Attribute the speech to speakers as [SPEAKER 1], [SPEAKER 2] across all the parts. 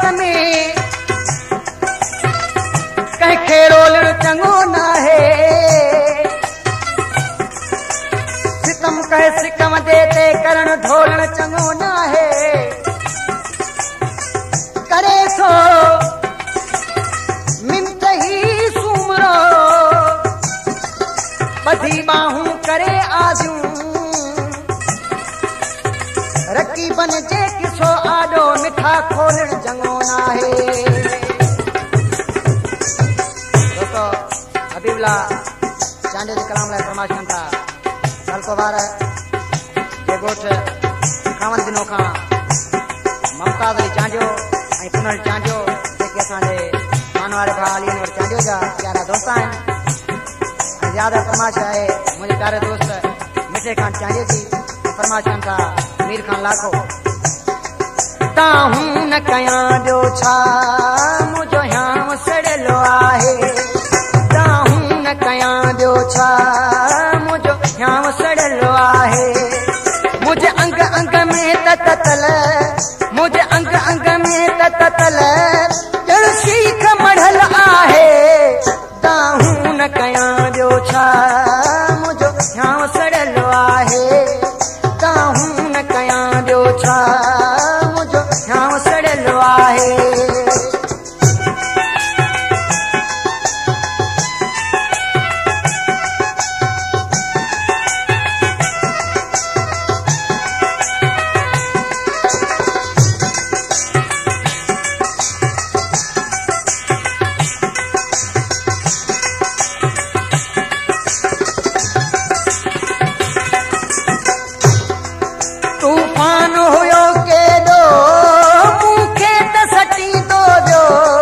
[SPEAKER 1] में कंहिंखे रोलण चङो नाहे सितम कहे सिकम दे ते करण धोलण चङो नाहे करे सो मिंट ही सूमरो बधी बाहूं करे आजूं रकी बन जे किसो आडो मिठा खोलण चङो नाहे। दोस्तों हबीबुल्ला चांडे जे कलाम लाइ फरमाइश कनि था सालको वार जे ॻोठ खावन दिनों खां ममताज अली चांडियो ऐं पुनल चांडियो जेके असांजे मान वारे भाउ अली अनवर चांडियो जा प्यारा दोस्त आहिनि ऐं यादि फरमाइश आहे मुंहिंजे प्यारे दोस्त मिठे खान चांडियो जी फरमाइश कनि था मीर खान लाखो ताहूं न कयां ॿियो छा मुंहिंजो ह्यांव सड़ियलु आहे ताहूं न कयां ॿियो छा मुंहिंजो ह्यांव सड़ियलु आहे मुंहिंजे अंग अंग में ततल मुंहिंजे अंग अंग में ततल ॼण सीख मढ़ल आहे ताहूं न कयां ॿियो छा मुंहिंजो ह्यांव सड़ियलु आहे ताहूं न कयां ॿियो छा मुंहिंजो ह्यांव सड़ियलु आहे। तूफान हुयो केॾो मूंखे त सटी थो ॾियो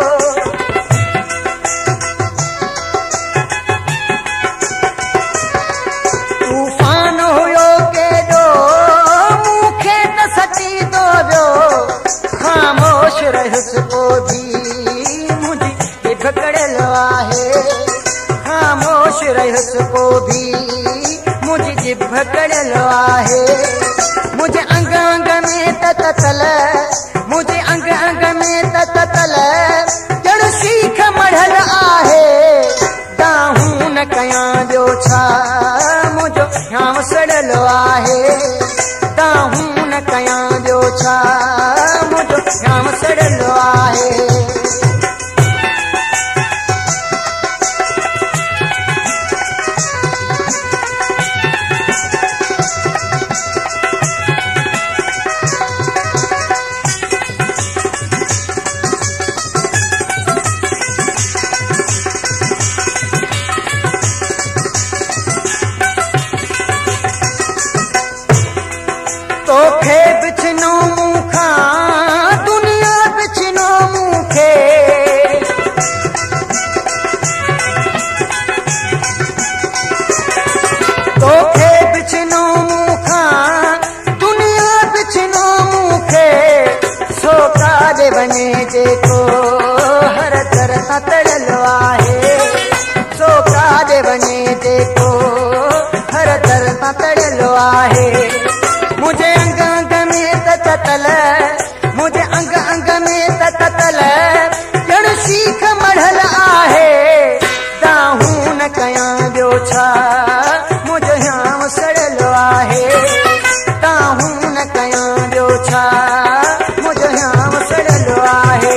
[SPEAKER 1] तूफान हुयो केॾो मूंखे त सटी थो ॾियो ख़ामोश रहियुसि पोइ बि मुंहिंजी ॼिभ कड़ियलु आहे ख़ामोश रहियुसि पोइ बि मुंहिंजी ॼिभ कड़ियलु आहे मुझे अंग अंग में ततल मुझे अंग अंग में ततल ॼण सीख मढ़ल आहे ताहूं न कयां ॿियो छा मुंहिंजो ह्यांव सड़ियलु आहे ताहूं न कयां ॿियो छा मुंहिंजो ह्यांव सड़ियलु आहे। तोखे बिछनो मूंखां दुनिया बिछनो मूंखे तोखे बिछनो मूंखां दुनिया बिछनो मूंखे सो काॾे वञे जेको हर दर सां तड़ियलु आहे सो काॾे वञे जेको हर दर सां तड़ियलु आहे मुझे अंग अंग में ततल मुझे अंग अंग में ततल ॼण सीख मढ़ल आहे ताहूं न कयां ॿियो छा मुंहिंजो ह्यांव सड़ियलु आहे ताहूं न कयां ॿियो छा मुंहिंजो ह्यांव सड़ियलु आहे।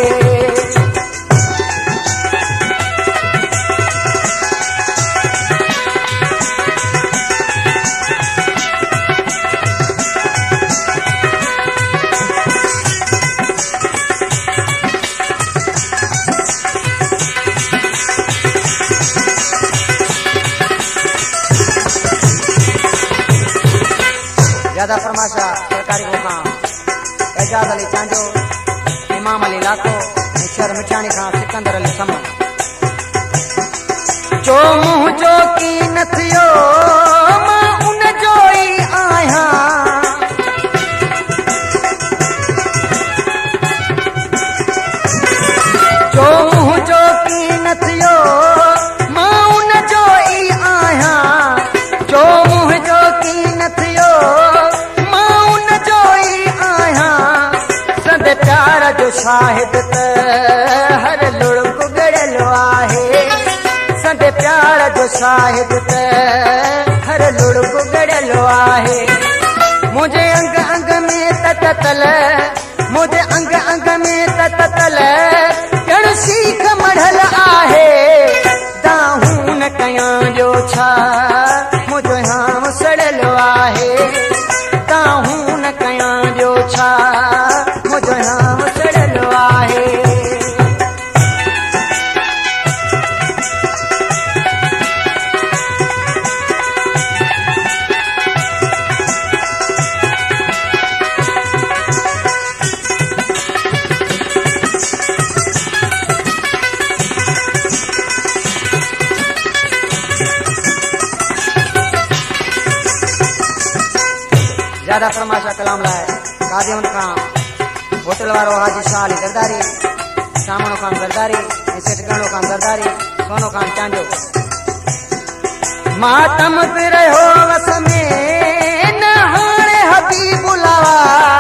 [SPEAKER 1] ज्यादा फरमाशा सरकारी खां एजाज अली चांजो इमाम अली लाखो ऐं शहर मिठाणी खां सिकंदर अली सम जो मुंहुं जो की न थियो मां उन जो ई आहियां जो मुंहुं जो की न थियो मां उन जो ई आहियां जो मुंहुं जो की न थियो मां उन जो ई आहियां सद प्यार जो शाहिद त हर लुड़क गड़लो आहे संदे प्यार जो शाहिद त हर लुड़क गड़लो आहे मुझे अंग अंग में ततल मुझे अंग अंग में ततल जड़ सीख मढ़ल आहे दाहूं न कयां जो छा मुझो हाम सड़लो आहे दाहूं न कयां जो छा मुझो हाम सड़लो आहे ज्यादा फरमाशा कलाम लाए कादियन का होटल वारो हाजी शाह अली जरदारी सामनो खान जरदारी सेठगानो खान जरदारी सोनो खान चांजो मातम पे रहो वस में न हाणे हबीब बुलावा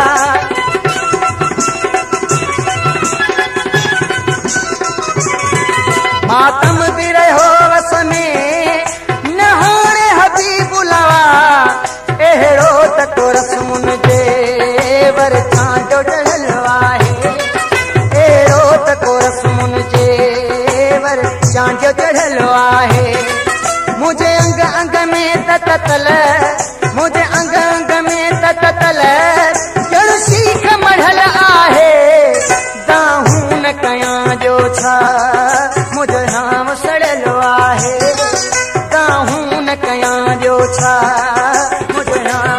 [SPEAKER 1] मातम पे रहो वस में न हाणे हबीब बुलावा एहड़ो तको रस्मुन जे वर चांदो ढलो आहे एहड़ो तको रस्मुन जे वर चांदो ढलो आहे मुझे अंग अंग में ततल मुझे अंग अंग में ततल जड़ सीख मढ़ल आहे दाहूं न कयां जो छा मुझो हाम सड़लो आहे दाहूं न कयां जो छा मुझो हाम